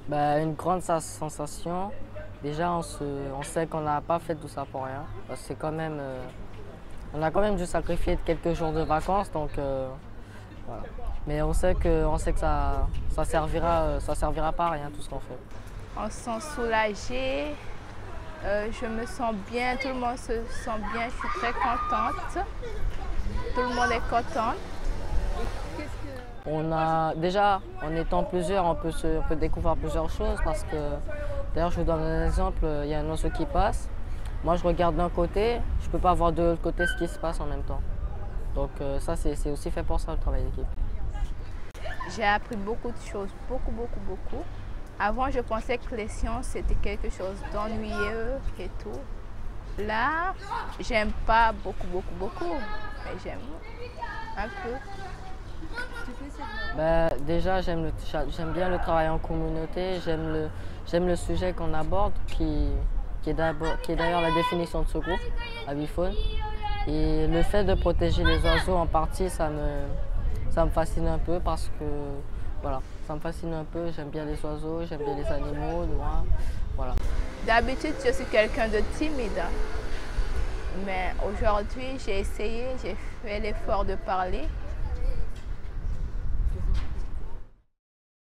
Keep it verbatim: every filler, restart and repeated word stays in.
Bah, une grande sa- sensation. Déjà, on, se, on sait qu'on n'a pas fait tout ça pour rien. Parce que c'est quand même, euh, on a quand même dû sacrifier quelques jours de vacances, donc euh, voilà. Mais on sait que, on sait que ça, ça servira, euh, ça servira pas à rien tout ce qu'on fait. On se sent soulagé, euh, je me sens bien, tout le monde se sent bien, je suis très contente. Tout le monde est content. On a déjà, en étant plusieurs, on peut, se, on peut découvrir plusieurs choses parce que, d'ailleurs, je vous donne un exemple, il y a un oiseau qui passe. Moi, je regarde d'un côté, je ne peux pas voir de l'autre côté ce qui se passe en même temps. Donc euh, ça, c'est aussi fait pour ça, le travail d'équipe. J'ai appris beaucoup de choses, beaucoup, beaucoup, beaucoup. Avant, je pensais que les sciences, c'était quelque chose d'ennuyeux et tout. Là, j'aime pas beaucoup, beaucoup, beaucoup, mais j'aime un peu. Ben, déjà, j'aime bien le travail en communauté, j'aime le, j'aime le sujet qu'on aborde, qui, qui est d'ailleurs la définition de ce groupe, Avifaune. Et le fait de protéger les oiseaux en partie, ça me, ça me fascine un peu parce que, voilà, ça me fascine un peu, j'aime bien les oiseaux, j'aime bien les animaux, moi, voilà. D'habitude, je suis quelqu'un de timide, mais aujourd'hui, j'ai essayé, j'ai fait l'effort de parler.